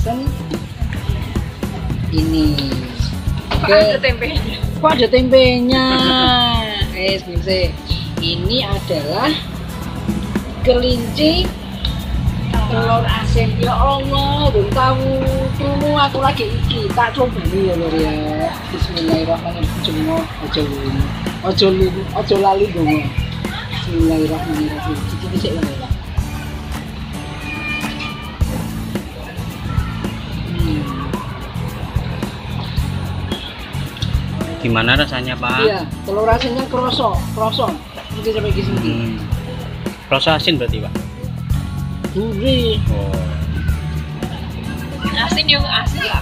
pesen ini. Kok ada tempenya? Kok ada tempenya? Ini adalah kelinci telur asin. Ya Allah, belum tahu. Tunggu aku lagi iki, tak coba nih ya lur ya. Bismillahirrahmanirrahim. Ojo lali dong. Bismillahirrahmanirrahim. Cicip-cicip lah ya. Gimana rasanya, Pak? Iya, telur asinnya kroso. Mungkin sampai ke sini. Rasa asin berarti, Pak? Gurih. Oh. Asin juga asin lah.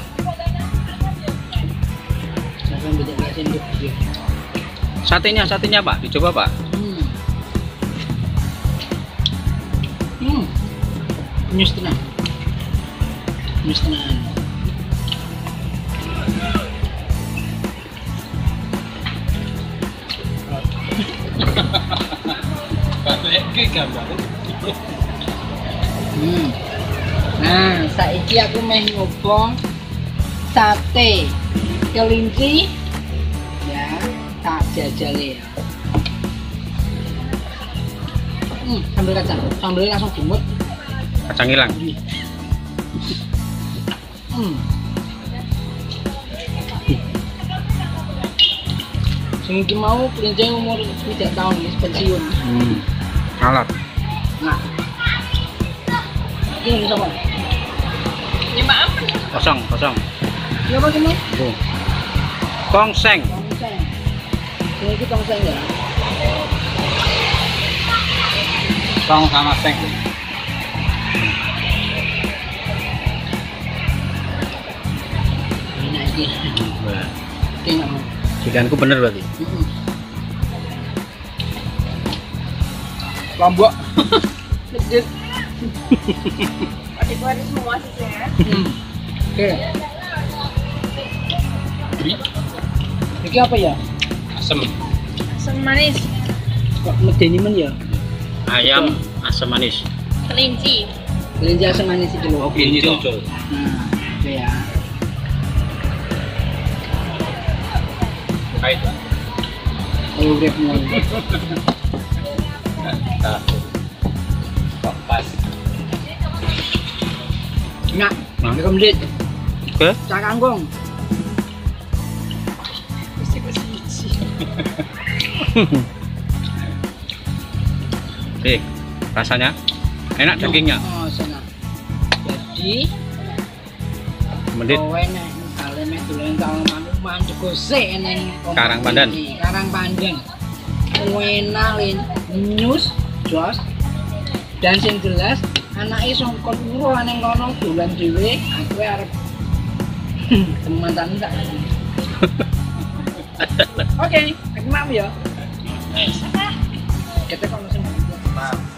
Jangan beda asin tuh. Satenya, Pak, dicoba, Pak. Nyus tenang. Nah, saiki aku meh nyoba sate kelinci. Ya, tak jajal ya. Sambal kacang, sambalnya langsung gemut. Kacang hilang. Sing iki mau kelinci umur 3 tahun wis pensiun. Alat. Nah. Ini sama. Ya maaf. Kosong. Ya apa gimana? Oh. Tongseng. Ini kita tongseng ya. Tong sama seng. Ini lagi. Tengok. Pilihanku bener berarti. Lombok. Legit. Adikku ada semua sisnya. Oke. Ini apa ya? Asam. Asam manis. Kok medeni men ya? Ayam asam manis. Kelinci. Kelinci asam manis itu loh. Kelinci Nah, itu ya. Kait. Oh, udah mulai. Pas. Nggak. Ini komplit. Oke. Cak kangkung. Oke. Rasanya enak dagingnya. Oh, senang. Jadi, Mendit. kowe nek misale mek dolen karo manuman jegose ning Karangpandan. Karangpandan. Enak lin, nyus, jos. Dan sing jelas anake songkon uro ning kono dolan dhewe, aku arep teman-teman tak. Oke, aku mau ya. Kita kalau sing